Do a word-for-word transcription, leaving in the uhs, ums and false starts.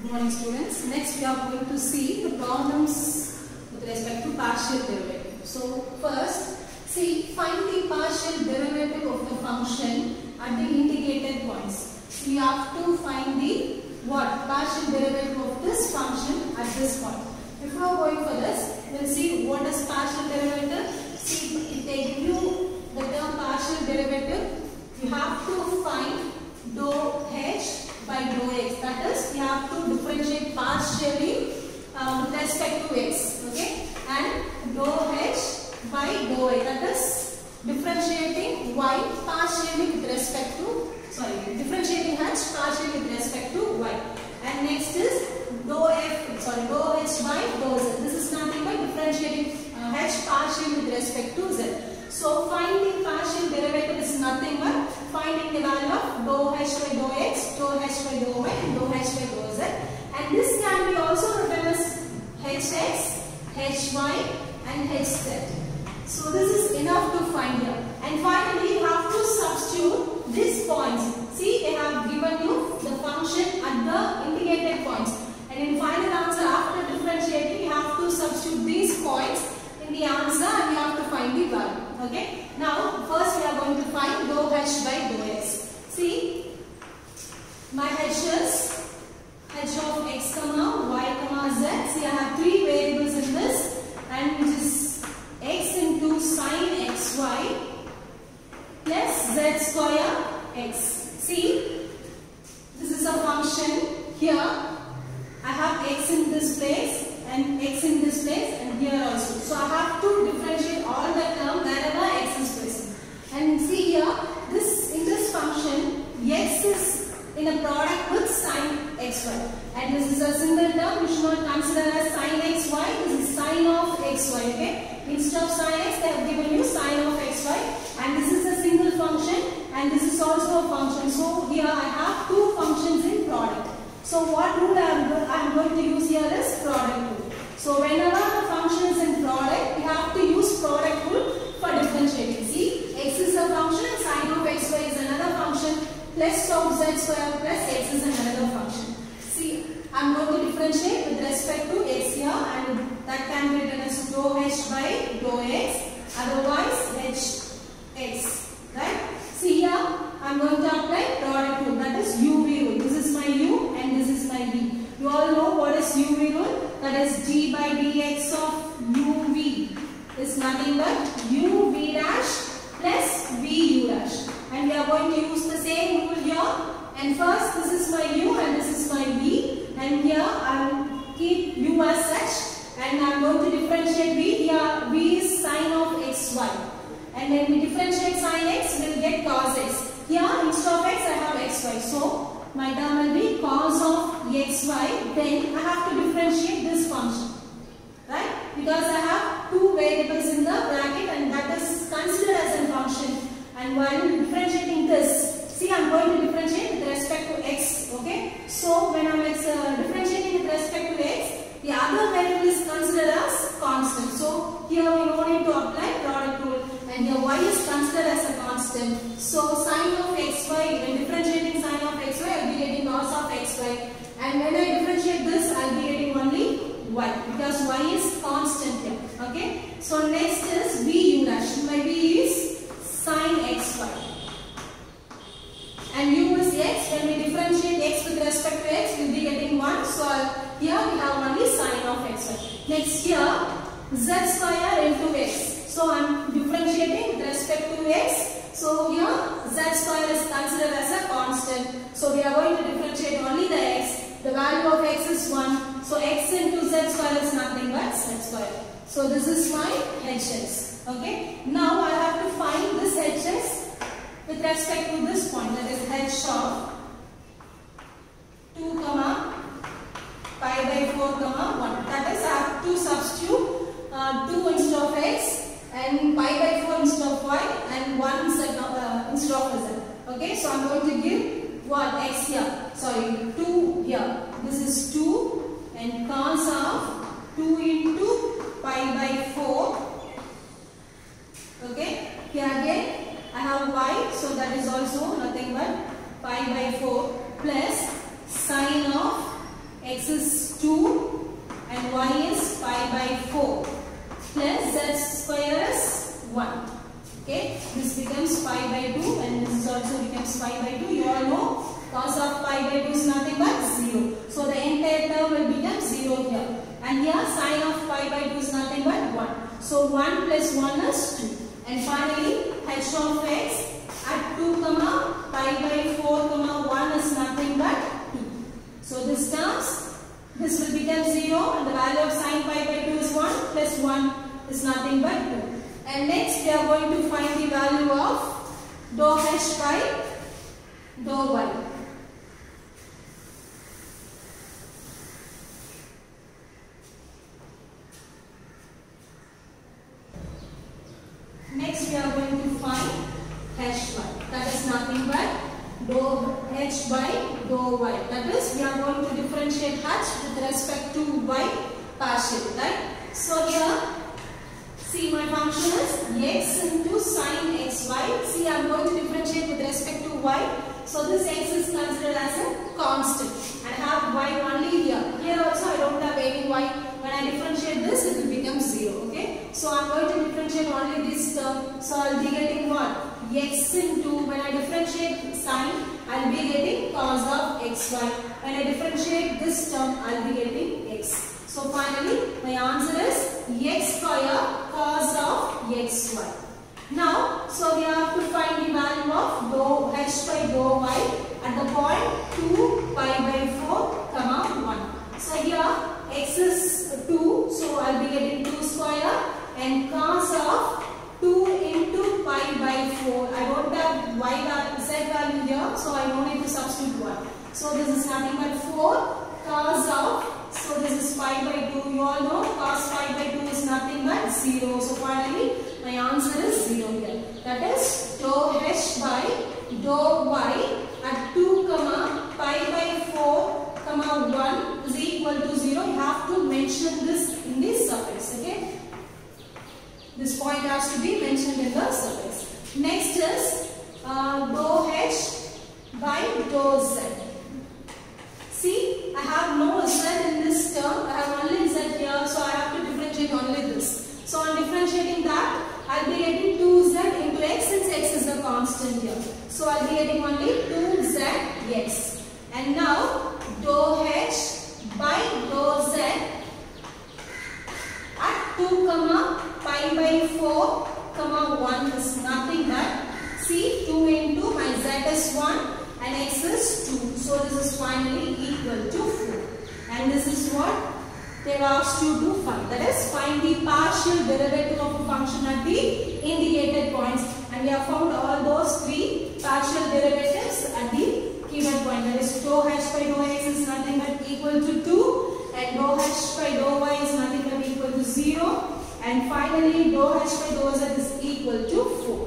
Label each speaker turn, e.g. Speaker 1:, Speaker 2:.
Speaker 1: Good morning students. Next we are going to see the problems with respect to partial derivative. So first, see, find the partial derivative of the function at the indicated points. So you have to find the what? Partial derivative of this function at this point. Before going for this, we will see what is partial derivative. See, if they give you the term partial derivative, you have to find dou h by dou x. That is, you have to differentiate partially uh, with respect to x. Okay, and dou h by dou y. That is differentiating y partially with respect to sorry differentiating h partially with respect to y. And next is dou f sorry dou h by dou z. This is nothing but differentiating uh, h partially with respect to z. So finding partial derivative is nothing but finding the value of dou h by dou x, dou h by dou y, and dou h by dou z. And this can be also written as hx, hy, and hz. So this is enough to find here. And finally, you have to substitute these points. See, they have given you the function at the indicated points. And in final answer, after differentiating, you have to substitute these points in the answer and you have to find the value. Okay. Now, first we are going to find dou h by dou x. See, my h is h of x comma y comma z. See, I have three variables in this, and which is x into sine xy plus z square x. See, this is a function here. I have x in this place and x in this place and here also. So I have to differentiate all the term wherever x is present. And see here, this in this function, x is in a product with sine xy. And this is a single term, you should not consider as sine xy. This is sine of xy. Okay? Instead of sine x, they have given you sine of xy. And this is a single function and this is also a function. So here I have two functions in product. So what rule I am, I am going to use here is product rule. So whenever the function is in product, we have to use product rule for differentiating. See, x is a function, sine of xy is another function, plus of z square plus x is another function. See, I am going to differentiate with respect to x here, and that can be written as dou h by dou x, otherwise hx, right? See here, I am going to apply product rule, that is U V rule. This is my u and this is my v. You all know what is U V rule? That is d by dx of uv is nothing but uv dash plus vu dash. And we are going to use the same rule here. And first, this is my u and this is my v. And here I will keep u as such. And I am going to differentiate v. Here v is sine of xy. And when we differentiate sine x, we will get cos x. Here instead of x, I have xy. So my term will be cos of xy. Then I have to differentiate this function, right? Because I have two variables in the bracket and that is considered as a function. And while differentiating this, see, I am going to differentiate with respect to x. Okay? So when I am uh, differentiating with respect to x, the other variable is considered as constant. So here we no need to apply product rule. And here y is considered as a constant. So sine of xy, when differentiating sine of xy, I will be getting cos of xy. And when I differentiate this, I will be getting only y. Because y is constant here. Okay. So next is vu dash. My v is sine xy. And u is x. When we differentiate x with respect to x, we will be getting one. So here we have only sine of xy. Next here, z square into x. So I am differentiating with respect to x. So here z square is considered as a constant. So we are going to differentiate only the x. The value of x is one. So x into z square is nothing but z square. So this is my hx. Okay. Now I have to find this hx with respect to this point. That is h of two comma pi by four comma one. That is I have to substitute uh, two instead of x. And pi by four instead of y and one instead of, uh, instead of z. Okay, so I am going to give what x here. Sorry, two here. This is two and cos of two into pi by four. Okay, here again I have y, so that is also nothing but pi by four plus sine of x by two and this is also becomes pi by two. You all know cos of pi by two is nothing but zero. So the entire term will become zero here. And here sin of pi by two is nothing but one. So one plus one is two. And finally h of x at two comma pi by four comma one is nothing but two. So this terms, this will become zero and the value of sin pi by two is one plus one is nothing but two. And next we are going to find the value of dou h by dou y. Next we are going to find hy. That is nothing but dou h by dou y. That is, we are going to differentiate h with respect to y partially, right? So here, see, my function is x into sin xy. See, I am going to differentiate with respect to y. So this x is considered as a constant. And I have y only here. Here also I don't have any y. When I differentiate this, it will become zero. Okay. So I am going to differentiate only this term. So I will be getting what? X into, when I differentiate sin, I will be getting cos of xy. When I differentiate this term, I will be getting x. So finally, my answer is x square cos of xy. Now, so we have to find the value of dou h by dou y at the point two pi by four comma one. So here x is two, so I will be getting two square and cos of two into pi by four. I don't have y value, z value here, so I don't need to substitute one. So this is nothing but four cos of, so this is pi by two. You all know cos pi by two is nothing but zero. So finally my answer is zero here. That is dou h by dou y at two comma pi by four comma one is equal to zero. You have to mention this in the suffix. Okay. This point has to be mentioned in the suffix. Next is uh, dou h by dou z. See, I have no z in this term. I have only z here, so I have to differentiate only this. So on differentiating that, I will be getting two z into x since x is a constant here. So I will be getting only two z x. And now dou h by dou z at two comma pi by four comma one is nothing but, see, two into my z is one and x is two. So this is finally equal to four. And this is what they have asked you to find. That is, find the partial derivative of a function at the indicated points. And we have found all those three partial derivatives at the given point. That is, dou h by dou x is nothing but equal to two. And dou h by dou y is nothing but equal to zero. And finally, dou h by dou z is equal to four.